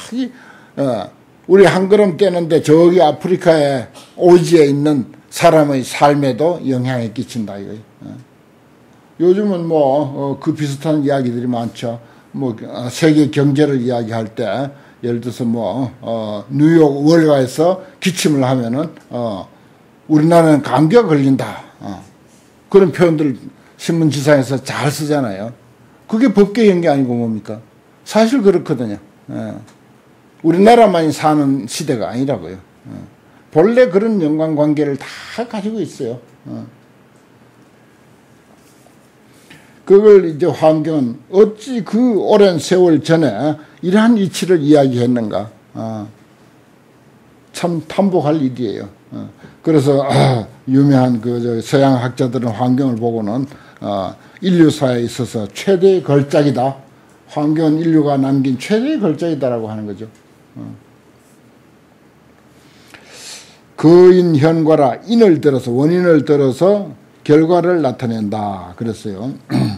우리 한 걸음 떼는데 저기 아프리카의 오지에 있는 사람의 삶에도 영향을 끼친다 이거예요. 요즘은 뭐 그 비슷한 이야기들이 많죠. 뭐 세계 경제를 이야기할 때 예를 들어서 뭐 뉴욕 월가에서 기침을 하면은 우리나라는 감기가 걸린다. 그런 표현들 신문지상에서 잘 쓰잖아요. 그게 법계인 게 아니고 뭡니까? 사실 그렇거든요. 우리나라만이 사는 시대가 아니라고요. 본래 그런 연관관계를 다 가지고 있어요. 그걸 이제 환경은 어찌 그 오랜 세월 전에 이러한 이치를 이야기했는가. 참 탐복할 일이에요. 그래서 유명한 그 서양 학자들은 환경을 보고는 인류사에 있어서 최대의 걸작이다. 환경은 인류가 남긴 최대의 걸작이다라고 하는 거죠. 거인 현과라 인을 들어서 원인을 들어서 결과를 나타낸다 그랬어요.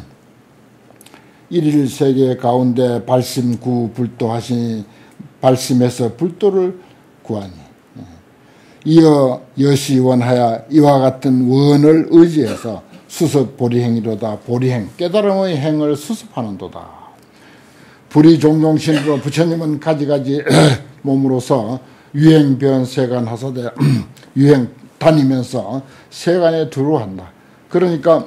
일일 세계 가운데 발심구 불도하시니 발심해서 불도를 구하니 이어 여시원하여 이와 같은 원을 의지해서 수습 보리행이로다. 보리행 깨달음의 행을 수습하는도다. 불이 종종신으로 부처님은 가지가지 몸으로서 유행변 세간 하사대 유행 다니면서 세간에 두루한다. 그러니까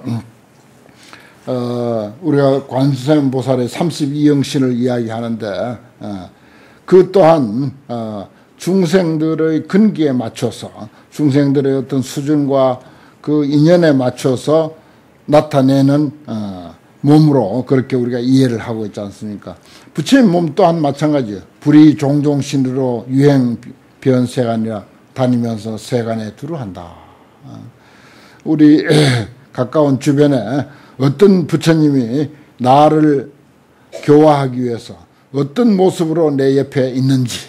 우리가 관세음 보살의 32영신을 이야기하는데 그 또한 중생들의 근기에 맞춰서 중생들의 어떤 수준과 그 인연에 맞춰서 나타내는 몸으로 그렇게 우리가 이해를 하고 있지 않습니까? 부처님 몸 또한 마찬가지예요. 불이 종종신으로 유행 변세간이라 다니면서 세간에 두루한다. 우리 가까운 주변에 어떤 부처님이 나를 교화하기 위해서 어떤 모습으로 내 옆에 있는지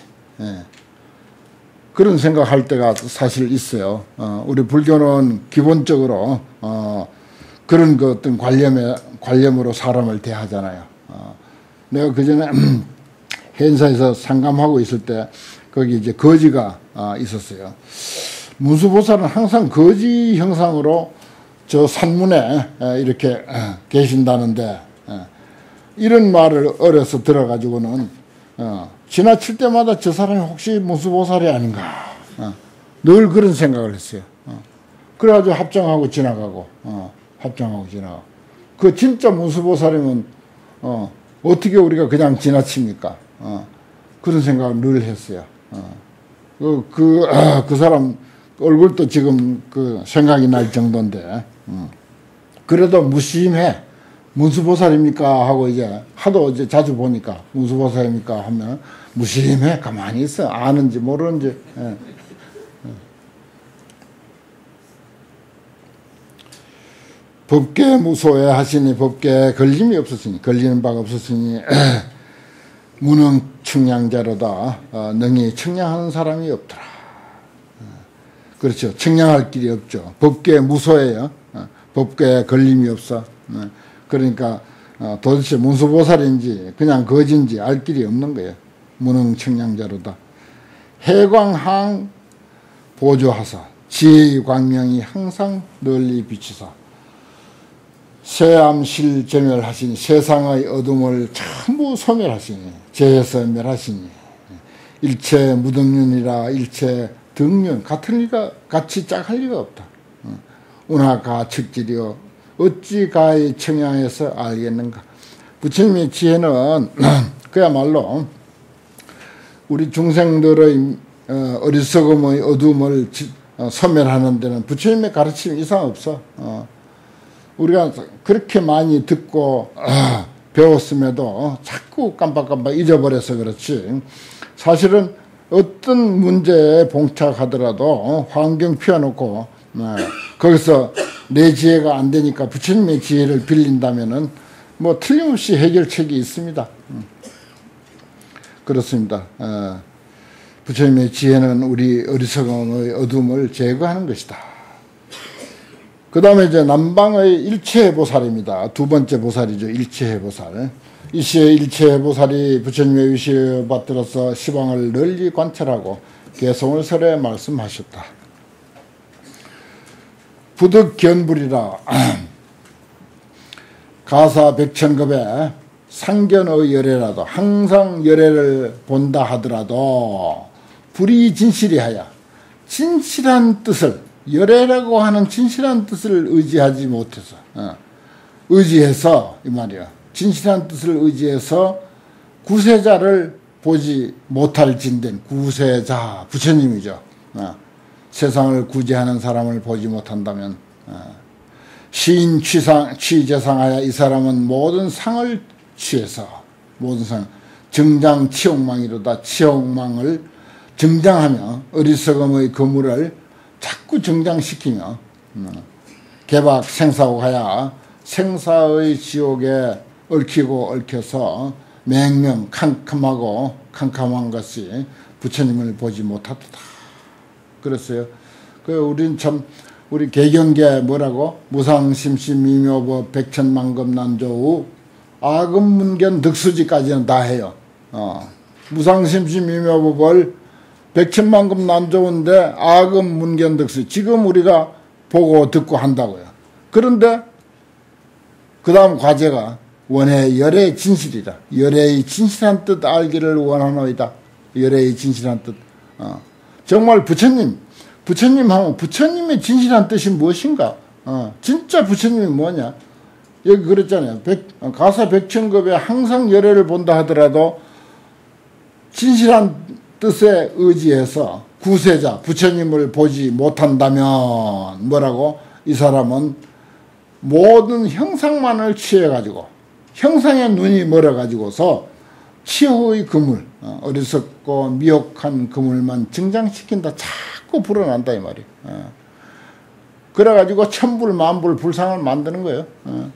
그런 생각할 때가 사실 있어요. 우리 불교는 기본적으로 그런 그 어떤 관념으로 사람을 대하잖아요. 내가 그 전에 행사에서 상감하고 있을 때 거기 이제 거지가 있었어요. 문수보살은 항상 거지 형상으로 저 산문에 이렇게 계신다는데 이런 말을 어려서 들어가지고는 지나칠 때마다 저 사람이 혹시 문수보살이 아닌가 늘 그런 생각을 했어요. 그래가지고 합장하고 지나가고 그 진짜 문수보살이면 어떻게 우리가 그냥 지나칩니까? 그런 생각을 늘 했어요. 그 사람 얼굴도 지금 그 생각이 날 정도인데 그래도 무심해. 문수보살입니까? 하고 이제 하도 이제 자주 보니까 문수보살입니까? 하면 무심해. 가만히 있어. 아는지 모르는지. 법계 무소에 하시니 법계에 걸림이 없었으니 걸리는 바가 없었으니 무능 측량자로다. 능히 측량하는 사람이 없더라. 그렇죠. 측량할 길이 없죠. 법계에 무소예요. 법계에 걸림이 없어. 그러니까 도대체 문수보살인지 그냥 거지인지 알 길이 없는 거예요. 무능 측량자로다. 해광항 보조하사 지혜의 광명이 항상 널리 비치사 세암실 전멸하시니 세상의 어둠을 전부 소멸하시니 재해서 멸하시니 일체 무등륜이라 일체 등륜 같은 리가 같이 짝할 리가 없다. 운하가 측질이요 어찌 가히 청양해서 알겠는가. 부처님의 지혜는 그야말로 우리 중생들의 어리석음의 어둠을 소멸하는 데는 부처님의 가르침 이상 없어. 우리가 그렇게 많이 듣고 배웠음에도 자꾸 깜빡깜빡 잊어버려서 그렇지 사실은 어떤 문제에 봉착하더라도 환경 피워놓고 거기서 내 지혜가 안 되니까 부처님의 지혜를 빌린다면은 뭐 틀림없이 해결책이 있습니다. 그렇습니다. 부처님의 지혜는 우리 어리석음의 어둠을 제거하는 것이다. 그 다음에 이제 남방의 일체보살입니다. 두 번째 보살이죠. 일체보살. 이시의 일체보살이 부처님의 위시를 받들어서 시방을 널리 관찰하고 개성을 설해 말씀하셨다. 부득견불이라 가사 백천급에 상견의 열애라도 항상 열애를 본다 하더라도 불이 진실이하여 진실한 뜻을 열애라고 하는 진실한 뜻을 의지하지 못해서 의지해서 이 말이야. 진실한 뜻을 의지해서 구세자를 보지 못할 진된 구세자 부처님이죠. 세상을 구제하는 사람을 보지 못한다면 시인 취재상하여 이 사람은 모든 상을 취해서 모든 상 정장 치욕망이로다. 치욕망을 정장하며 어리석음의 거물을 자꾸 정장시키며 개박 생사하여 생사의 지옥에 얽히고 얽혀서 맹명 캄캄한 것이 부처님을 보지 못하도다. 그랬어요. 우린 참 우리 개경계 뭐라고 무상심심미묘법 백천만급난조우 아금문견 득수지까지는 다 해요. 무상심심미묘법을 백천만급난조우인데 아금문견 득수 지금 우리가 보고 듣고 한다고요. 그런데 그 다음 과제가 원해 열애의 진실이다. 열애의 진실한 뜻 알기를 원하노이다. 열애의 진실한 뜻. 정말 부처님하고 부처님의 진실한 뜻이 무엇인가? 진짜 부처님이 뭐냐? 여기 그랬잖아요. 가사 백천급에 항상 열애를 본다 하더라도 진실한 뜻에 의지해서 구세자 부처님을 보지 못한다면 뭐라고? 이 사람은 모든 형상만을 취해가지고 형상의 눈이 멀어가지고서 치호의 그물 어리석고 미혹한 그물만 증장시킨다. 자꾸 불어난다 이 말이에요. 그래가지고 천불 만불 불상을 만드는 거예요.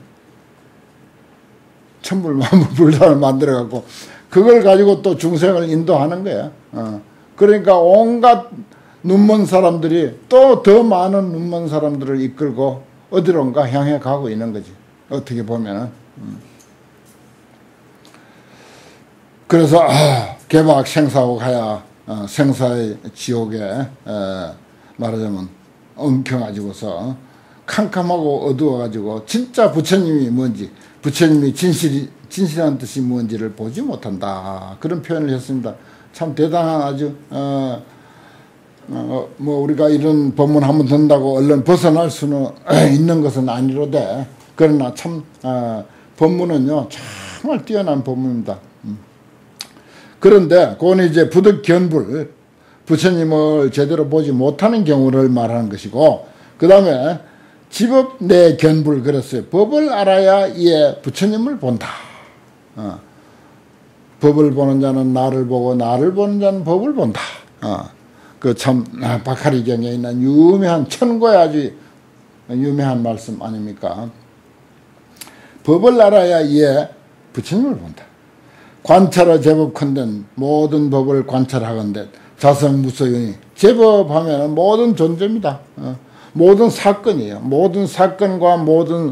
천불 만불 불상을 만들어갖고 그걸 가지고 또 중생을 인도하는 거야. 그러니까 온갖 눈먼 사람들이 또 더 많은 눈먼 사람들을 이끌고 어디론가 향해 가고 있는 거지. 어떻게 보면은. 그래서 개박 생사하고 가야 생사의 지옥에 말하자면 엉켜가지고서 캄캄하고 어두워가지고 진짜 부처님이 뭔지 부처님이 진실한 뜻이 뭔지를 보지 못한다. 그런 표현을 했습니다. 참 대단한 아주 뭐 우리가 이런 법문 한번 듣는다고 얼른 벗어날 수는 있는 것은 아니로되 그러나 참 법문은요 정말 뛰어난 법문입니다. 그런데 그건 이제 부득견불 부처님을 제대로 보지 못하는 경우를 말하는 것이고 그 다음에 지법 내 견불 그랬어요. 법을 알아야 이에 부처님을 본다. 법을 보는 자는 나를 보고 나를 보는 자는 법을 본다. 그 참 박하리경에 있는 유명한 천고의 아주 유명한 말씀 아닙니까? 법을 알아야 이에 부처님을 본다. 관찰하 제법컨대 모든 법을 관찰하건대 자성무소윤이 제법하면 모든 존재입니다. 모든 사건이에요. 모든 사건과 모든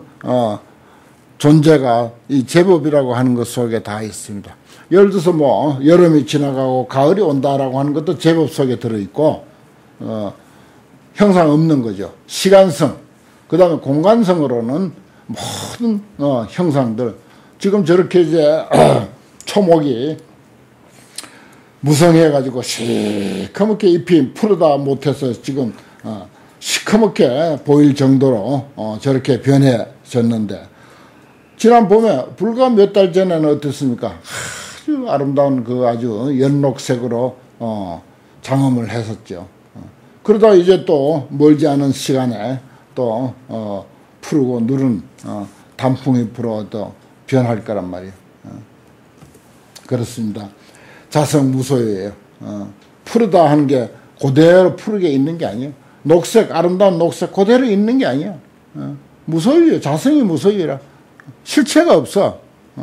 존재가 이 제법이라고 하는 것 속에 다 있습니다. 예를 들어서 뭐 여름이 지나가고 가을이 온다라고 하는 것도 제법 속에 들어있고 형상 없는 거죠. 시간성 그 다음에 공간성으로는 모든 형상들 지금 저렇게 이제 초목이 무성해가지고 시커멓게 잎이 푸르다 못해서 지금 시커멓게 보일 정도로 저렇게 변해졌는데 지난 봄에 불과 몇 달 전에는 어땠습니까? 아주 아름다운 그 아주 연록색으로 장엄을 했었죠. 그러다 이제 또 멀지 않은 시간에 또 푸르고 누른 단풍이 불어 또 변할 거란 말이에요. 그렇습니다. 자성무소유예요. 푸르다 하는 게 그대로 푸르게 있는 게 아니에요. 녹색 아름다운 녹색 그대로 있는 게 아니에요. 무소유예요. 자성이 무소유라. 실체가 없어.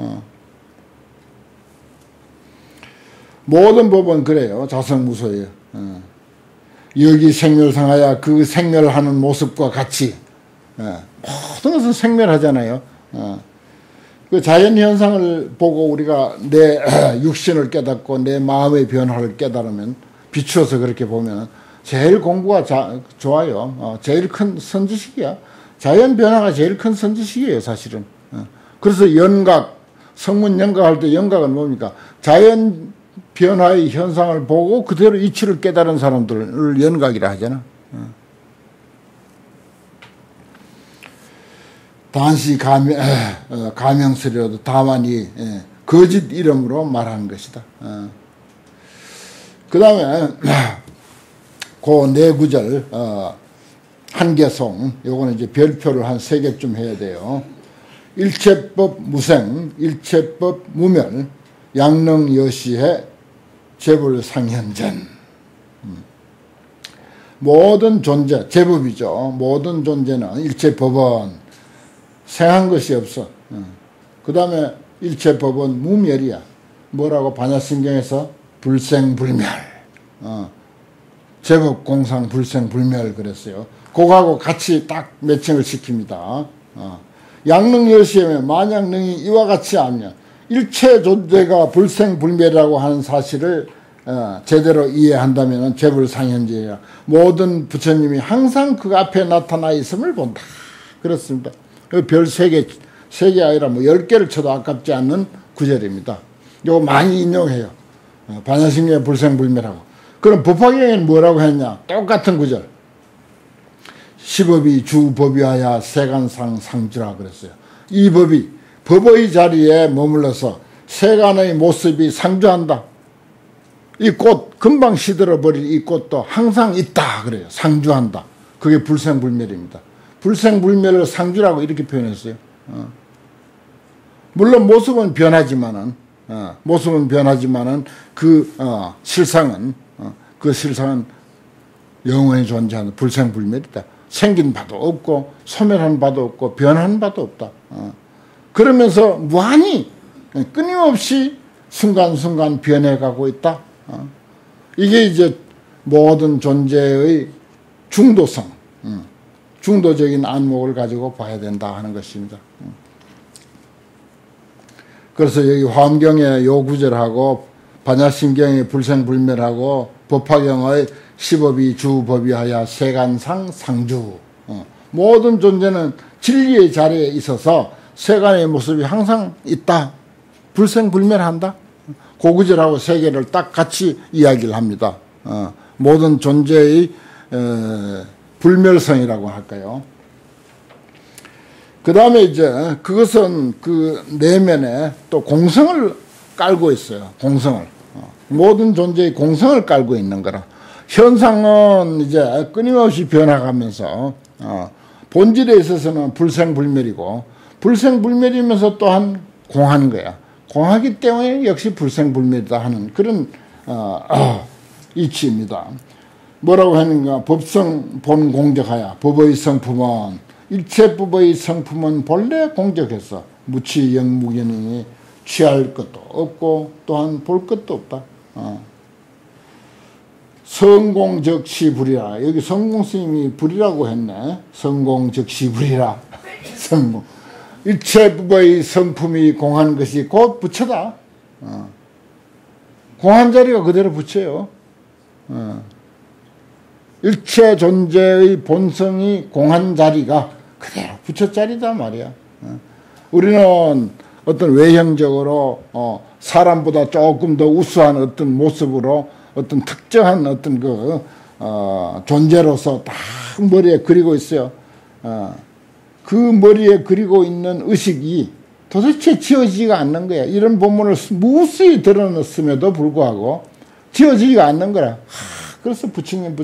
모든 법은 그래요. 자성무소유예요. 여기 생멸상하여 그 생멸하는 모습과 같이 모든 것은 생멸하잖아요. 그 자연현상을 보고 우리가 내 육신을 깨닫고 내 마음의 변화를 깨달으면, 비추어서 그렇게 보면 제일 공부가 좋아요. 제일 큰 선지식이야. 자연 변화가 제일 큰 선지식이에요, 사실은. 그래서 연각, 성문 연각할 때 연각은 뭡니까? 자연 변화의 현상을 보고 그대로 이치를 깨달은 사람들을 연각이라 하잖아. 단시 가명스러워도 다만 이 거짓 이름으로 말하는 것이다. 그 다음에 그 네 구절 한계송, 요거는 이제 별표를 한 3개쯤 해야 돼요. 일체법 무생, 일체법 무멸, 양능 여시해 재불상현전. 모든 존재, 제법이죠. 모든 존재는 일체법은 생한 것이 없어. 그 다음에 일체법은 무멸이야. 뭐라고 반야심경에서 불생불멸. 제법공상 불생불멸 그랬어요. 그거하고 같이 딱 매칭을 시킵니다. 양능여시에 만약 능이 이와 같이 알면 일체 존재가 불생불멸이라고 하는 사실을 제대로 이해한다면 재불상현재야. 모든 부처님이 항상 그 앞에 나타나 있음을 본다. 그렇습니다. 별 3개 아니라 뭐 10개를 쳐도 아깝지 않는 구절입니다. 이거 많이 인용해요. 반야심경의 불생불멸하고. 그럼 법화경에는 뭐라고 했냐? 똑같은 구절. 시법이 주법이하야 세간상 상주라 그랬어요. 이 법이 법의 자리에 머물러서 세간의 모습이 상주한다. 이 꽃, 금방 시들어버릴 이 꽃도 항상 있다 그래요. 상주한다. 그게 불생불멸입니다. 불생불멸을 상주라고 이렇게 표현했어요. 물론 모습은 변하지만은 그 실상은 영원히 존재하는 불생불멸이다. 생긴 바도 없고 소멸한 바도 없고 변한 바도 없다. 그러면서 무한히 끊임없이 순간순간 변해가고 있다. 이게 이제 모든 존재의 중도성, 중도적인 안목을 가지고 봐야 된다 하는 것입니다. 그래서 여기 화엄경의 요 구절하고 반야심경의 불생불멸하고 법화경의 시법이 주법이하야 세간상 상주. 모든 존재는 진리의 자리에 있어서 세간의 모습이 항상 있다. 불생불멸한다. 그 구절하고 3개를 딱 같이 이야기를 합니다. 모든 존재의 불멸성이라고 할까요. 그 다음에 이제 그것은 그 내면에 또 공성을 깔고 있어요. 공성을. 모든 존재의 공성을 깔고 있는 거라. 현상은 이제 끊임없이 변화가면서 본질에 있어서는 불생불멸이고 불생불멸이면서 또한 공한 거야. 공하기 때문에 역시 불생불멸이다 하는 그런 이치입니다. 뭐라고 하는가? 법성 본공적하야. 법의 성품은 일체법의 성품은 본래 공적해서 무치 영무견이니 취할 것도 없고 또한 볼 것도 없다. 성공적시불이라. 여기 성공스님이 불이라고 했네. 성공적시불이라. 성공. 일체법의 성품이 공한 것이 곧 부처다. 공한 자리가 그대로 부처예요. 일체 존재의 본성이 공한 자리가 그대로 부처 자리다 말이야. 우리는 어떤 외형적으로 사람보다 조금 더 우수한 어떤 모습으로 어떤 특정한 어떤 존재로서 딱 머리에 그리고 있어요. 그 머리에 그리고 있는 의식이 도대체 지어지지가 않는 거야. 이런 본문을 무수히 드러냈음에도 불구하고 지어지지가 않는 거라. 그래서 부처님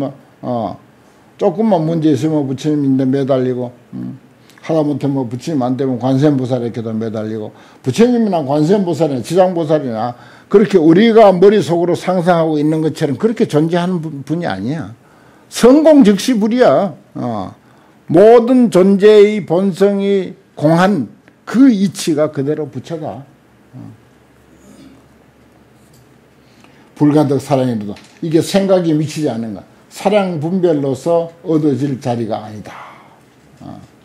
조금만 문제 있으면 부처님인데 매달리고 하다못해 부처님 안 되면 관세음보살에게도 매달리고 부처님이나 관세음보살이나 지장보살이나 그렇게 우리가 머릿속으로 상상하고 있는 것처럼 그렇게 존재하는 분이 아니야. 성공즉시불이야. 모든 존재의 본성이 공한 그 이치가 그대로 부처다. 불가득 사랑이로도 이게 생각이 미치지 않는가. 사랑 분별로서 얻어질 자리가 아니다.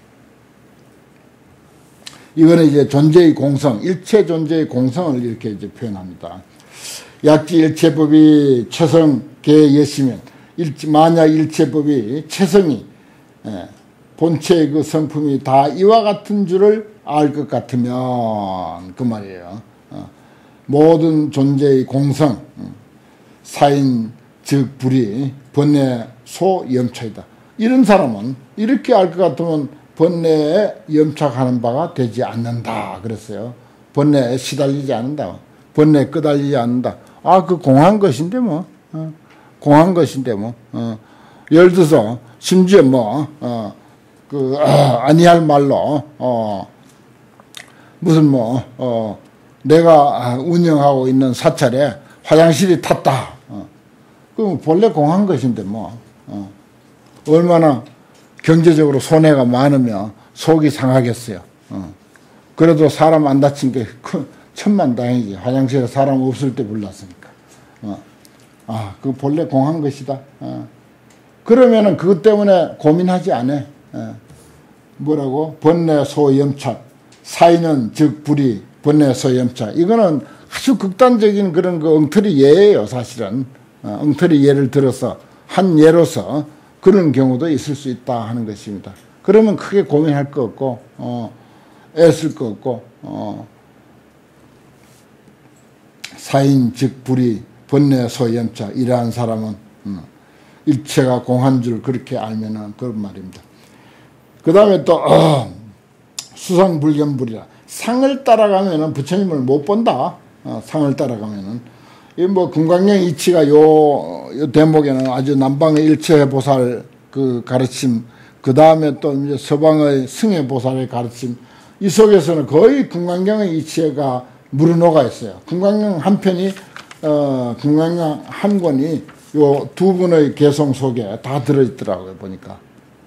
이거는 이제 존재의 공성, 일체 존재의 공성을 이렇게 이제 표현합니다. 약지 일체법이 최성 개예시면 만약 일체법이 최성이 본체의 그 성품이 다 이와 같은 줄을 알 것 같으면 그 말이에요. 모든 존재의 공성 사인 즉 불이 번뇌 소염차이다. 이런 사람은 이렇게 알 것 같으면 번뇌에 염착하는 바가 되지 않는다 그랬어요. 번뇌에 시달리지 않는다. 번뇌에 끄달리지 않는다. 아, 그 공한 것인데 뭐. 공한 것인데 뭐. 예를 들어서 심지어 뭐 아니할 말로 무슨 뭐 내가 운영하고 있는 사찰에 화장실이 탔다. 그럼 본래 공한 것인데 뭐. 얼마나 경제적으로 손해가 많으면 속이 상하겠어요. 그래도 사람 안 다친 게 천만다행이지. 화장실에 사람 없을 때 불났으니까. 그 본래 공한 것이다. 그러면은 그것 때문에 고민하지 않아. 뭐라고? 번뇌 소염착. 사인은 즉 불이 번뇌 소염착. 이거는 아주 극단적인 그런 그 엉터리 예예요, 사실은. 엉터리 예를 들어서 한 예로서 그런 경우도 있을 수 있다 하는 것입니다. 그러면 크게 고민할 거 없고 애쓸 거 없고 사인 즉 불이 번뇌 소염차 이러한 사람은 일체가 공한 줄 그렇게 알면은 그런 말입니다. 그 다음에 또 수상불견불이라 상을 따라가면은 부처님을 못 본다. 상을 따라가면은 이 뭐 금강경 이치가 요 대목에는 아주 남방의 일체 보살 그 가르침, 그 다음에 또 이제 서방의 승혜 보살의 가르침, 이 속에서는 거의 금강경의 이치가 무르녹아 있어요. 금강경 한 편이 금강경 한 권이 요 두 분의 개성 속에 다 들어있더라고요, 보니까.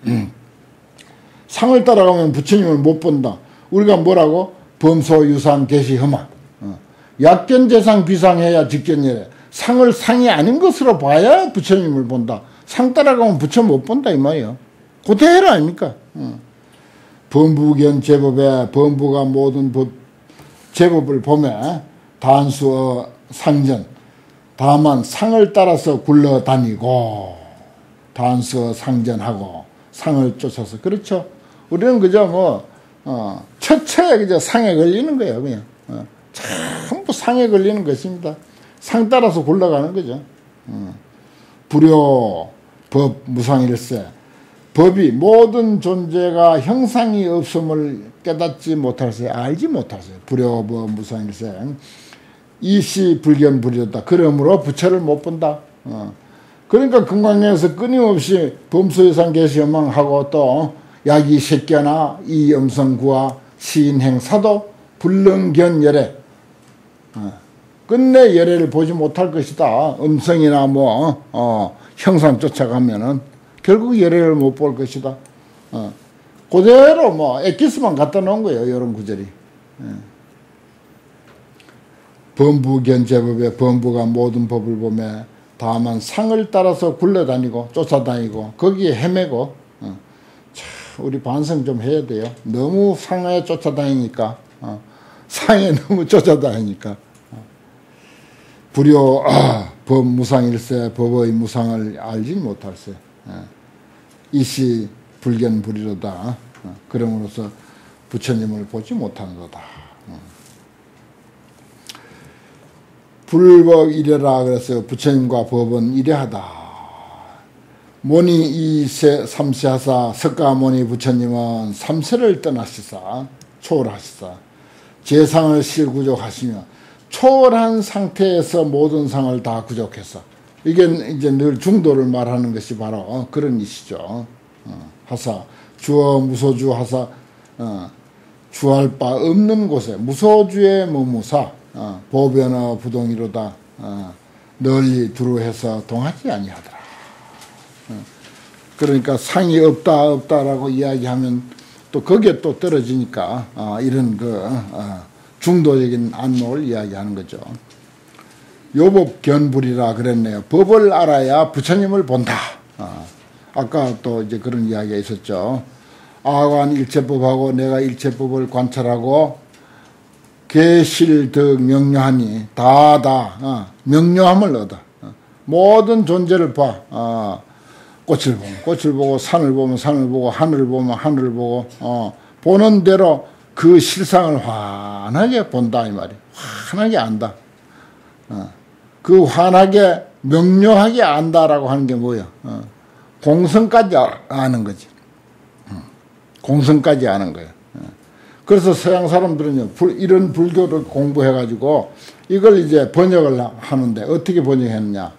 상을 따라가면 부처님을 못 본다. 우리가 뭐라고? 범소 유상 계시 험하. 약견재상 비상해야 직견예래. 상을 상이 아닌 것으로 봐야 부처님을 본다. 상 따라가면 부처 못 본다 이 말이에요. 그대로 아닙니까? 범부견 제법에 범부가 모든 제법을 보면 단수어 상전 다만 상을 따라서 굴러다니고 단수어 상전하고 상을 쫓아서 그렇죠. 우리는 그저 뭐 처처에 그저 상에 걸리는 거예요. 그냥 전부 상에 걸리는 것입니다. 상 따라서 굴러가는 거죠. 불효 법 무상일세. 법이 모든 존재가 형상이 없음을 깨닫지 못하세요. 알지 못하세요. 불효 법 무상일세. 이시 불견 불효다. 그러므로 부처를 못 본다. 그러니까 금강경에서 끊임없이 범소유상 계시험망하고 또 야기 색견나 이엄성구와 시인행 사도 불능견열애 끝내 열애를 보지 못할 것이다. 음성이나 뭐 형상 쫓아가면은 결국 열애를 못 볼 것이다. 그대로 뭐 엑기스만 갖다 놓은 거예요. 이런 구절이. 범부견제법에 범부가 모든 법을 보며 다만 상을 따라서 굴러다니고 쫓아다니고 거기에 헤매고 우리 반성 좀 해야 돼요. 너무 상에 쫓아다니니까 상에 너무 쫓아다니니까 불효 법 무상일세 법의 무상을 알지 못할세. 이시 불견 불이로다. 그럼으로써 부처님을 보지 못하는도다. 불법 이래라 그래서 부처님과 법은 이래하다. 모니 이세 삼세하사 석가모니 부처님은 삼세를 떠나시사 초월하시사 재상을 실구족하시며 초월한 상태에서 모든 상을 다 구족해서 이게 이제 늘 중도를 말하는 것이 바로 그런 이시죠. 하사 주어 무소주 하사 주할 바 없는 곳에 무소주의 무무사 보변어 부동이로다 널리 두루해서 동하지 아니하더라. 그러니까 상이 없다라고 이야기하면 또 거기에 또 떨어지니까 이런 그 중도적인 안목을 이야기하는 거죠. 요법견불이라 그랬네요. 법을 알아야 부처님을 본다. 아까 또 이제 그런 이야기가 있었죠. 아관 일체법하고 내가 일체법을 관찰하고 계실득 명료하니 명료함을 얻어. 모든 존재를 봐. 꽃을 보면 꽃을 보고 산을 보면 산을 보고 하늘을 보면 하늘을 보고 보는 대로 그 실상을 환하게 본다 이 말이야. 환하게 안다. 그 환하게 명료하게 안다라고 하는 게 뭐야? 공성까지 아는 거지. 공성까지 아는 거야. 그래서 서양 사람들은요, 이런 불교를 공부해가지고 이걸 이제 번역을 하는데 어떻게 번역했느냐?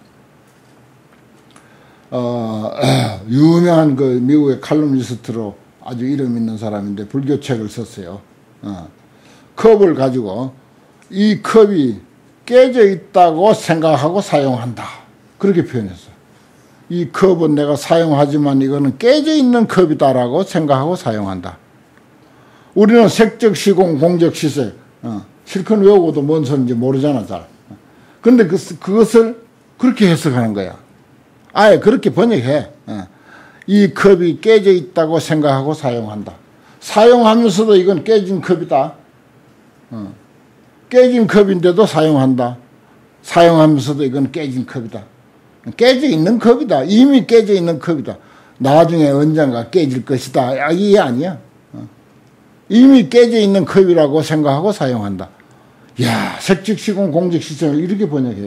유명한 그 미국의 칼럼니스트로 아주 이름 있는 사람인데 불교책을 썼어요. 컵을 가지고 이 컵이 깨져 있다고 생각하고 사용한다. 그렇게 표현했어요. 이 컵은 내가 사용하지만 이거는 깨져 있는 컵이다라고 생각하고 사용한다. 우리는 색적 시공, 공적 시색, 실컷 외우고도 뭔 소리인지 모르잖아, 잘. 근데 그것을 그렇게 해석하는 거야. 아예 그렇게 번역해. 이 컵이 깨져 있다고 생각하고 사용한다. 사용하면서도 이건 깨진 컵이다. 깨진 컵인데도 사용한다. 사용하면서도 이건 깨진 컵이다. 깨져 있는 컵이다. 이미 깨져 있는 컵이다. 나중에 언젠가 깨질 것이다. 이게 아니야. 이미 깨져 있는 컵이라고 생각하고 사용한다. 이야, 색즉시공 공적시성을 이렇게 번역해요.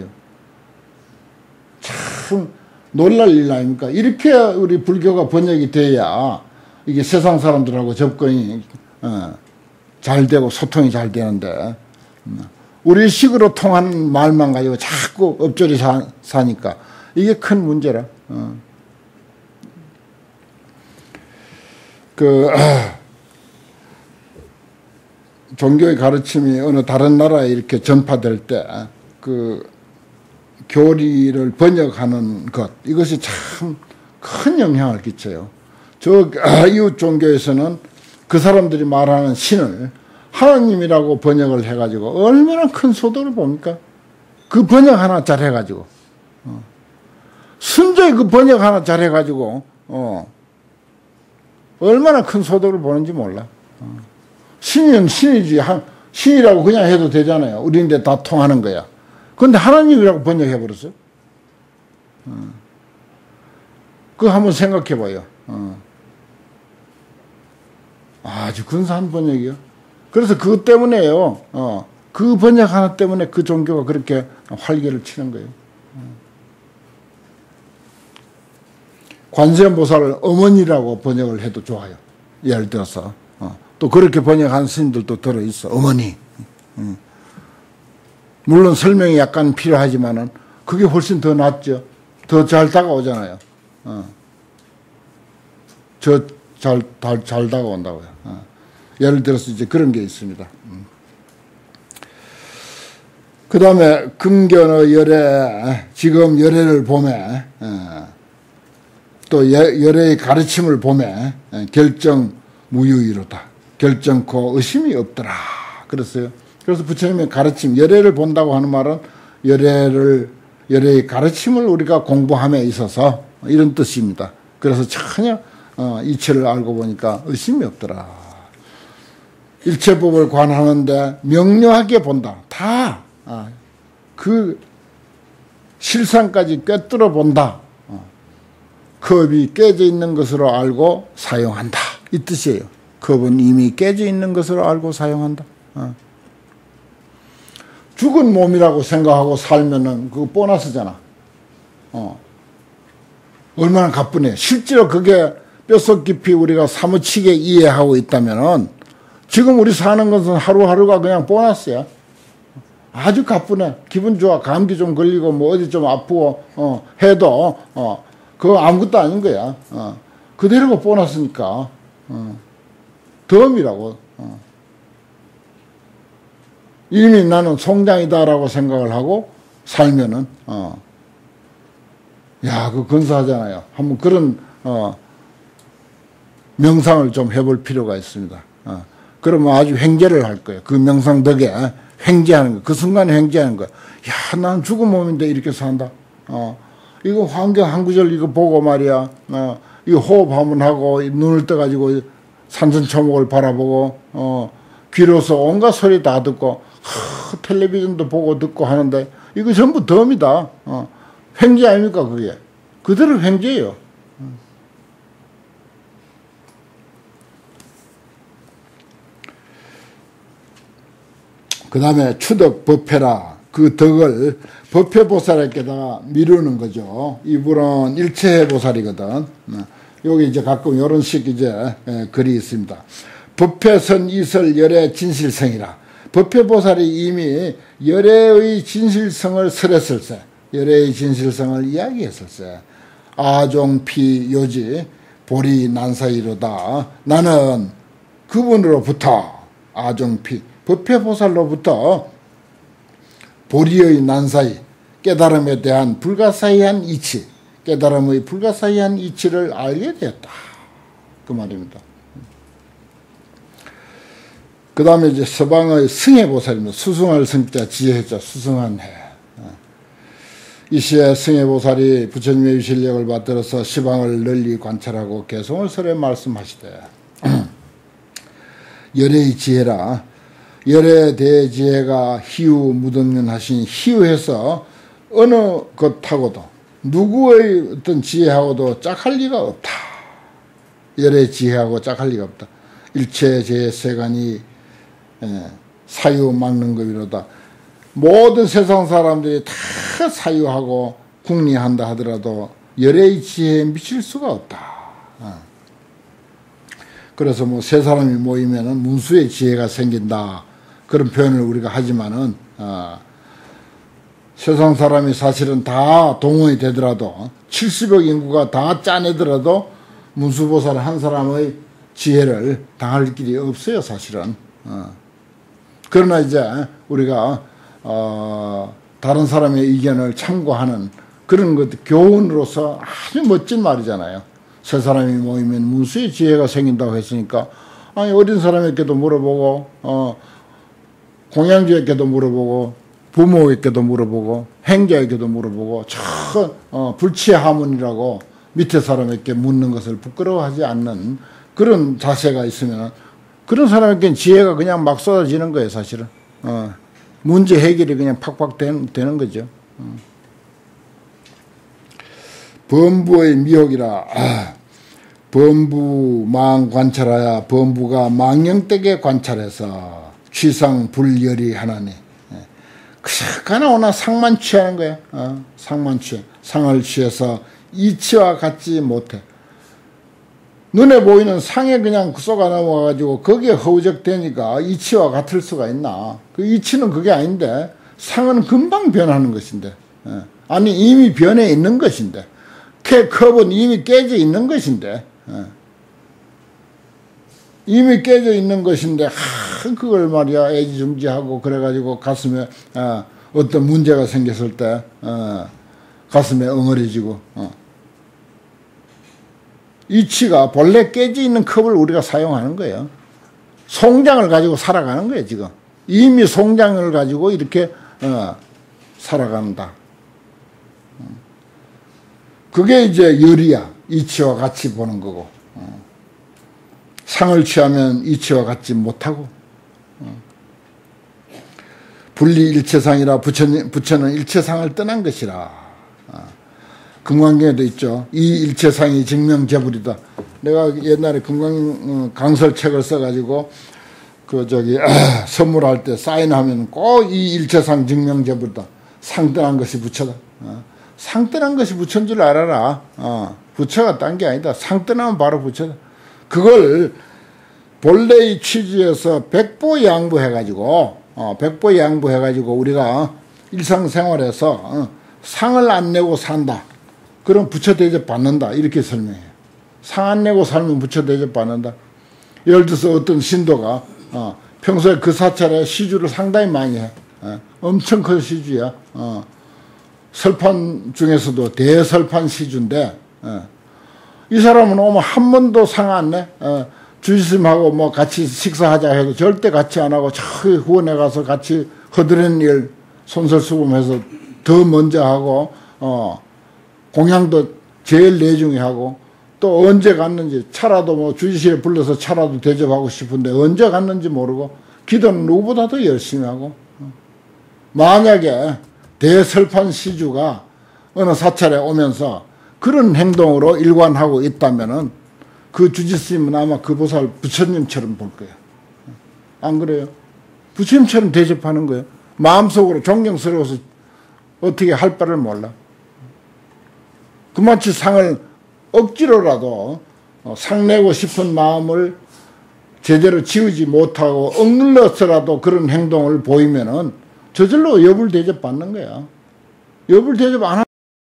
참 놀랄 일 아닙니까? 이렇게 우리 불교가 번역이 돼야 이게 세상 사람들하고 접근이 잘 되고 소통이 잘 되는데 우리 식으로 통하는 말만 가지고 자꾸 엎조리 사니까 이게 큰 문제라. 종교의 가르침이 어느 다른 나라에 이렇게 전파될 때 교리를 번역하는 것, 이것이 참 큰 영향을 끼쳐요. 이웃 종교에서는 그 사람들이 말하는 신을 하나님이라고 번역을 해가지고 얼마나 큰 소득을 봅니까? 그 번역 하나 잘 해가지고. 순전히 그 번역 하나 잘 해가지고, 얼마나 큰 소득을 보는지 몰라. 신은 신이지. 신이라고 그냥 해도 되잖아요. 우리인데 다 통하는 거야. 그런데 하나님이라고 번역해버렸어. 그거 한번 생각해봐요. 아주 근사한 번역이요. 그래서 그것 때문에요. 그 번역 하나 때문에 그 종교가 그렇게 활기를 치는 거예요. 관세음보살을 어머니라고 번역을 해도 좋아요. 예를 들어서. 또 그렇게 번역하는 스님들도 들어있어. 어머니. 물론 설명이 약간 필요하지만은 그게 훨씬 더 낫죠. 더 잘 다가오잖아요. 잘 다가온다고요. 예를 들어서 이제 그런 게 있습니다. 그 다음에 금견의 열애, 지금 열애를 보매, 또 열애의 가르침을 보매, 결정 무유이로다. 결정코 의심이 없더라. 그랬어요. 그래서 부처님의 가르침, 열애를 본다고 하는 말은 열애의 가르침을 우리가 공부함에 있어서 이런 뜻입니다. 그래서 전혀 이체를 알고 보니까 의심이 없더라. 일체법을 관하는데 명료하게 본다. 다 그 실상까지 꿰뚫어 본다. 컵이 깨져 있는 것으로 알고 사용한다. 이 뜻이에요. 컵은 이미 깨져 있는 것으로 알고 사용한다. 죽은 몸이라고 생각하고 살면은 그거 보너스잖아. 얼마나 가뿐해. 실제로 그게 뼛속 깊이 우리가 사무치게 이해하고 있다면은 지금 우리 사는 것은 하루하루가 그냥 보너스야. 아주 가뿐해. 기분 좋아. 감기 좀 걸리고 뭐 어디 좀 아프고 해도 그거 아무것도 아닌 거야. 그대로가 보너스니까. 덤이라고. 이미 나는 송장이다라고 생각을 하고 살면은 야, 그거 근사하잖아요. 한번 그런 명상을 좀 해볼 필요가 있습니다. 그러면 아주 횡재를 할 거예요. 그 명상 덕에 횡재하는 거. 그 순간에 횡재하는 거야. 야, 난 죽은 몸인데 이렇게 산다. 이거 환경 한 구절 이거 보고 말이야. 이거 호흡 한번 하고 눈을 떠가지고 산천초목을 바라보고 귀로서 온갖 소리 다 듣고 텔레비전도 보고 듣고 하는데 이거 전부 덤이다. 횡재 아닙니까 그게. 그대로 횡재예요. 그 다음에 추덕 법회라. 그 덕을 법회보살에게다가 미루는 거죠. 이분은 일체보살이거든. 여기 이제 가끔 이런 식 이제 글이 있습니다. 법회선 이설 열의 진실성이라. 법회보살이 이미 열애의 진실성을 설했을세. 열애의 진실성을 이야기했을세. 아종피 요지 보리 난사이로다. 나는 그분으로부터 아종피 법회보살로부터 보리의 난사이 깨달음에 대한 불가사의한 이치, 깨달음의 불가사의한 이치를 알게 되었다. 그 말입니다. 그 다음에 이제 서방의 승혜보살입니다. 수승할 승자 지혜자 수승한 해. 이 시에 승혜보살이 부처님의 유실력을 받들어서 시방을 널리 관찰하고 개성을 설해 말씀하시되 열애의 지혜라. 열애 대지혜가 희우 무등연하신 희우해서 어느 것하고도 누구의 어떤 지혜하고도 짝할 리가 없다. 열애 지혜하고 짝할 리가 없다. 일체 제세간이 사유 막는 것이로다. 모든 세상 사람들이 다 사유하고 궁리한다 하더라도 열애의 지혜에 미칠 수가 없다. 그래서 뭐 세 사람이 모이면은 문수의 지혜가 생긴다. 그런 표현을 우리가 하지만은 세상 사람이 사실은 다 동원이 되더라도 70억 인구가 다 짜내더라도 문수보살 한 사람의 지혜를 당할 길이 없어요 사실은. 그러나 이제 우리가 다른 사람의 의견을 참고하는 그런 것 교훈으로서 아주 멋진 말이잖아요. 세 사람이 모이면 문수의 지혜가 생긴다고 했으니까 아니 어린 사람에게도 물어보고 공양주에게도 물어보고 부모에게도 물어보고 행자에게도 물어보고 불치하문이라고 밑에 사람에게 묻는 것을 부끄러워하지 않는 그런 자세가 있으면 그런 사람에게는 지혜가 그냥 막 쏟아지는 거예요 사실은. 문제 해결이 그냥 팍팍 되는 거죠. 범부의 미혹이라. 범부망 관찰하야 범부가 망령되게 관찰해서 취상 불열이 하나니 그저가나 오나 상만 취하는 거야. 상만 취해. 상을 취해서 이치와 같지 못해. 눈에 보이는 상에 그냥 쏘가 넘어가가지고 거기에 허우적대니까 이치와 같을 수가 있나. 그 이치는 그게 아닌데 상은 금방 변하는 것인데 아니 이미 변해 있는 것인데 컵은 이미 깨져 있는 것인데 이미 깨져 있는 것인데 그걸 말이야 애지중지하고 그래가지고 가슴에 어떤 문제가 생겼을 때 가슴에 엉어리지고 이치가 본래 깨져 있는 컵을 우리가 사용하는 거예요. 송장을 가지고 살아가는 거예요 지금. 이미 송장을 가지고 이렇게 살아간다. 그게 이제 열이야. 이치와 같이 보는 거고. 상을 취하면 이치와 같지 못하고. 분리일체상이라 부처는 일체상을 떠난 것이라. 금강경에도 있죠. 이 일체상이 증명제불이다. 내가 옛날에 금강 강설책을 써가지고 선물할 때 사인하면 꼭 이 일체상 증명제불이다. 상 떠난 것이 부처다. 상 떠난 것이 부처인 줄 알아라. 부처가 딴 게 아니다. 상 떠나면 바로 부처다. 그걸 본래의 취지에서 백보양보해가지고 우리가 일상생활에서 상을 안 내고 산다. 그럼 부처 대접 받는다. 이렇게 설명해요. 상 안 내고 살면 부처 대접 받는다. 예를 들어서 어떤 신도가 평소에 그 사찰에 시주를 상당히 많이 해. 엄청 큰 시주야. 설판 중에서도 대설판 시주인데 이 사람은 오면 한 번도 상 안 내. 주지스님하고 뭐 같이 식사하자 해도 절대 같이 안 하고 저 후원에 가서 같이 허드렛 일 손설수범해서 더 먼저 하고 공양도 제일 내중에 하고 또 언제 갔는지, 차라도 뭐 주지실에 불러서 차라도 대접하고 싶은데 언제 갔는지 모르고, 기도는 누구보다도 열심히 하고, 만약에 대설판 시주가 어느 사찰에 오면서 그런 행동으로 일관하고 있다면은 그 주지스님은 아마 그 보살 부처님처럼 볼 거예요. 안 그래요? 부처님처럼 대접하는 거예요. 마음속으로 존경스러워서 어떻게 할 바를 몰라. 그마치 상을 억지로라도 상내고 싶은 마음을 제대로 지우지 못하고 억눌러서라도 그런 행동을 보이면은 저절로 여불 대접 받는 거야. 여불 대접 안